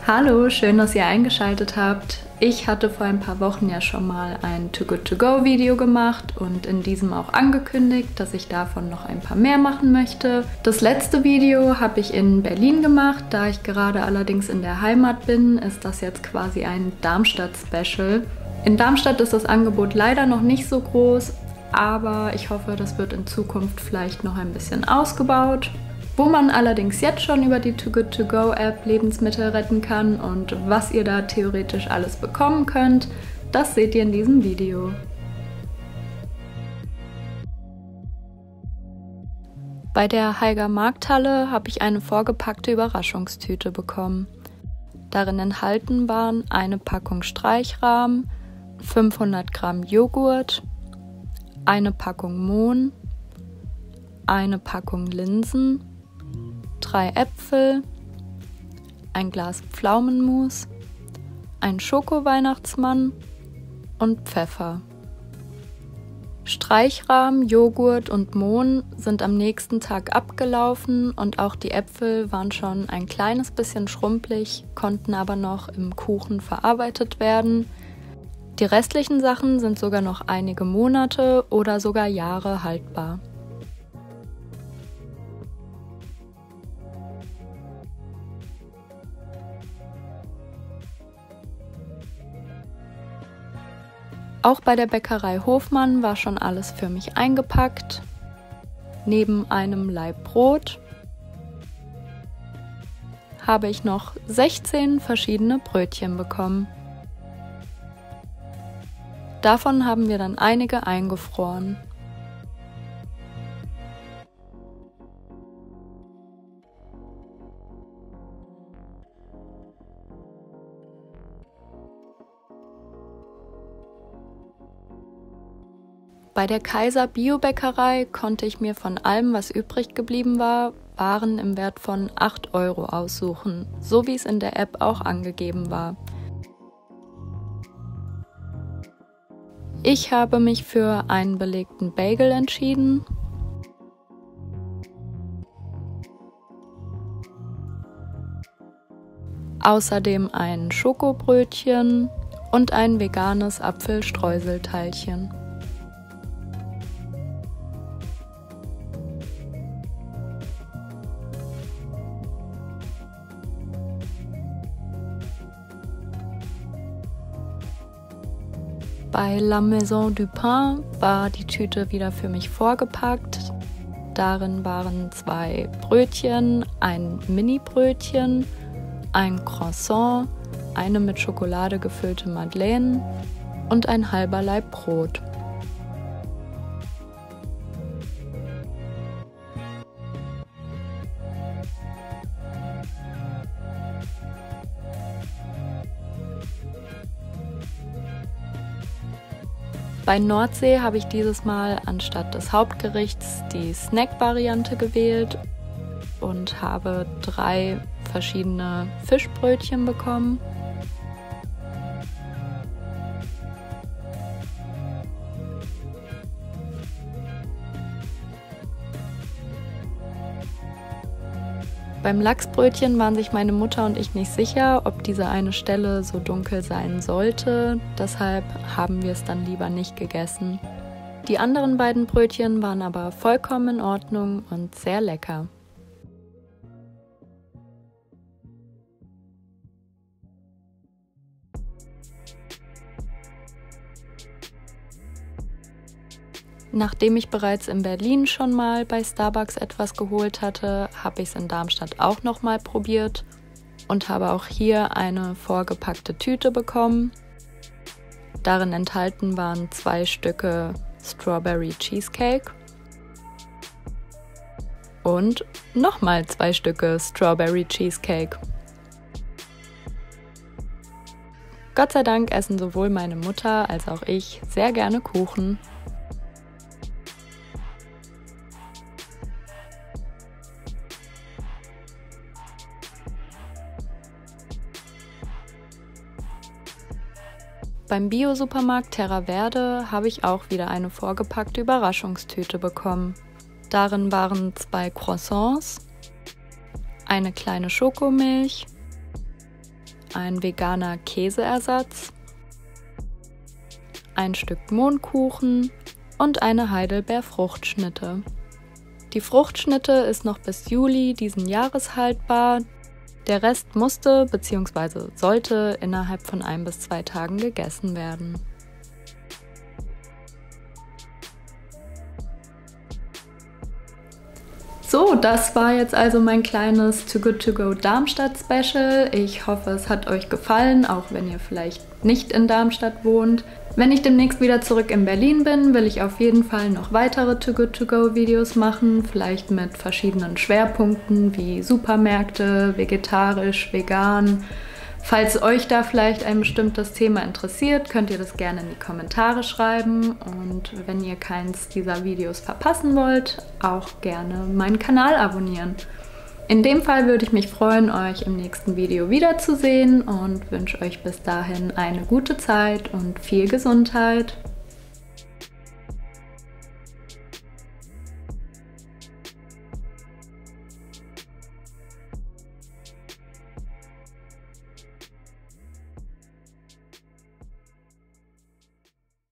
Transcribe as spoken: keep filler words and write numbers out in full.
Hallo, schön, dass ihr eingeschaltet habt. Ich hatte vor ein paar Wochen ja schon mal ein Too Good To Go Video gemacht und in diesem auch angekündigt, dass ich davon noch ein paar mehr machen möchte. Das letzte Video habe ich in Berlin gemacht, da ich gerade allerdings in der Heimat bin, ist das jetzt quasi ein Darmstadt-Special. In Darmstadt ist das Angebot leider noch nicht so groß, aber ich hoffe, das wird in Zukunft vielleicht noch ein bisschen ausgebaut. Wo man allerdings jetzt schon über die Too Good To Go App Lebensmittel retten kann und was ihr da theoretisch alles bekommen könnt, das seht ihr in diesem Video. Bei der Haiger Markthalle habe ich eine vorgepackte Überraschungstüte bekommen. Darin enthalten waren eine Packung Streichrahm, fünfhundert Gramm Joghurt, eine Packung Mohn, eine Packung Linsen, drei Äpfel, ein Glas Pflaumenmus, ein Schoko-Weihnachtsmann und Pfeffer. Streichrahm, Joghurt und Mohn sind am nächsten Tag abgelaufen und auch die Äpfel waren schon ein kleines bisschen schrumpelig, konnten aber noch im Kuchen verarbeitet werden. Die restlichen Sachen sind sogar noch einige Monate oder sogar Jahre haltbar. Auch bei der Bäckerei Hofmann war schon alles für mich eingepackt. Neben einem Laib Brot habe ich noch sechzehn verschiedene Brötchen bekommen. Davon haben wir dann einige eingefroren. Bei der Kaiser Biobäckerei konnte ich mir von allem, was übrig geblieben war, Waren im Wert von acht Euro aussuchen, so wie es in der App auch angegeben war. Ich habe mich für einen belegten Bagel entschieden. Außerdem ein Schokobrötchen und ein veganes Apfelstreuselteilchen. Bei La Maison du Pain war die Tüte wieder für mich vorgepackt. Darin waren zwei Brötchen, ein Mini-Brötchen, ein Croissant, eine mit Schokolade gefüllte Madeleine und ein halber Laib Brot. Bei Nordsee habe ich dieses Mal anstatt des Hauptgerichts die Snack-Variante gewählt und habe drei verschiedene Fischbrötchen bekommen. Beim Lachsbrötchen waren sich meine Mutter und ich nicht sicher, ob diese eine Stelle so dunkel sein sollte, deshalb haben wir es dann lieber nicht gegessen. Die anderen beiden Brötchen waren aber vollkommen in Ordnung und sehr lecker. Nachdem ich bereits in Berlin schon mal bei Starbucks etwas geholt hatte, habe ich es in Darmstadt auch noch mal probiert und habe auch hier eine vorgepackte Tüte bekommen. Darin enthalten waren zwei Stücke Strawberry Cheesecake und nochmal zwei Stücke Strawberry Cheesecake. Gott sei Dank essen sowohl meine Mutter als auch ich sehr gerne Kuchen. Beim Bio-Supermarkt Terra Verde habe ich auch wieder eine vorgepackte Überraschungstüte bekommen. Darin waren zwei Croissants, eine kleine Schokomilch, ein veganer Käseersatz, ein Stück Mohnkuchen und eine Heidelbeer-Fruchtschnitte. Die Fruchtschnitte ist noch bis Juli diesen Jahres haltbar. Der Rest musste bzw. sollte innerhalb von ein bis zwei Tagen gegessen werden. So, das war jetzt also mein kleines Too Good To Go Darmstadt Special. Ich hoffe, es hat euch gefallen, auch wenn ihr vielleicht nicht in Darmstadt wohnt. Wenn ich demnächst wieder zurück in Berlin bin, will ich auf jeden Fall noch weitere Too Good To Go Videos machen, vielleicht mit verschiedenen Schwerpunkten wie Supermärkte, vegetarisch, vegan. Falls euch da vielleicht ein bestimmtes Thema interessiert, könnt ihr das gerne in die Kommentare schreiben und wenn ihr keins dieser Videos verpassen wollt, auch gerne meinen Kanal abonnieren. In dem Fall würde ich mich freuen, euch im nächsten Video wiederzusehen und wünsche euch bis dahin eine gute Zeit und viel Gesundheit.